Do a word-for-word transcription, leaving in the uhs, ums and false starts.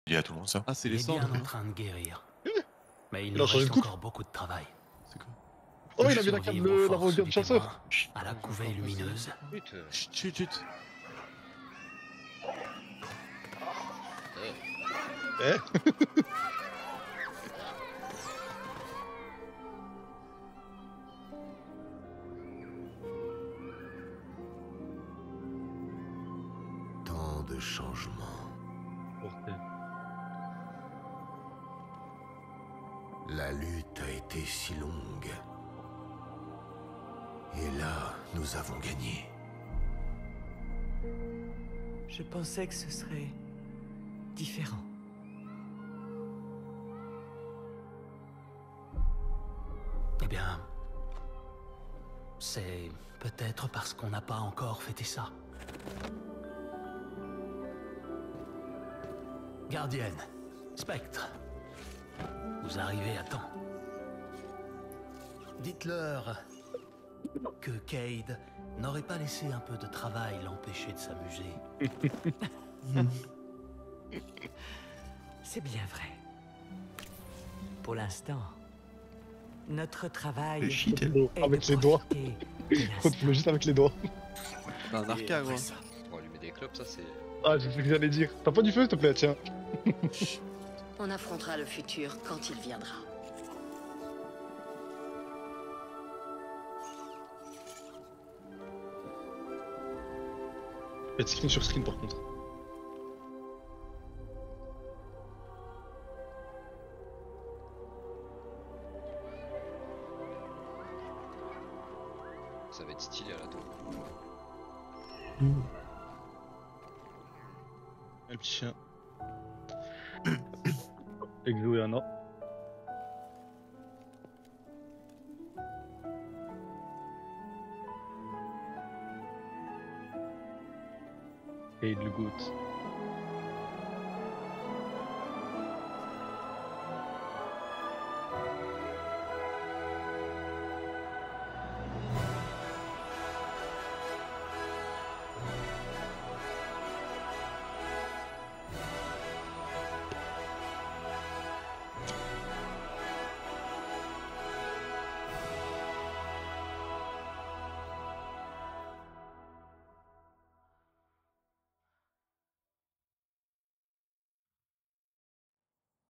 dis à tout le monde ça. Ah, c'est Il les est bien cendres. en train de guérir. Mais il Il a nous changé reste de coupe. encore beaucoup de travail. C'est quoi? Oh, il a mis la carte Survivre de aux la forces voiture de du chasseur. témoin, à la couvée lumineuse. Putain. Chut, chut, chut. Eh. Tant de changements. Bordel. La lutte a été si longue. Et là, nous avons gagné. Je pensais que ce serait différent. Eh bien, c'est peut-être parce qu'on n'a pas encore fêté ça. Gardienne, Spectre, vous arrivez à temps. Dites-leur que Cade n'aurait pas laissé un peu de travail l'empêcher de s'amuser. C'est bien vrai. Pour l'instant, notre travail Le shit. est Avec de les doigts. profiter de Faut l'instant. le juste avec les doigts. C'est un arca, gros. On va allumer des clopes, ça c'est. Ah, j'ai ce que j'allais dire. T'as pas du feu, s'il te plaît, tiens. On affrontera le futur quand il viendra. Faites screen sur screen par contre. Ça va être stylé à la tour. Un petit chien. Exo et Anna. Et le goût.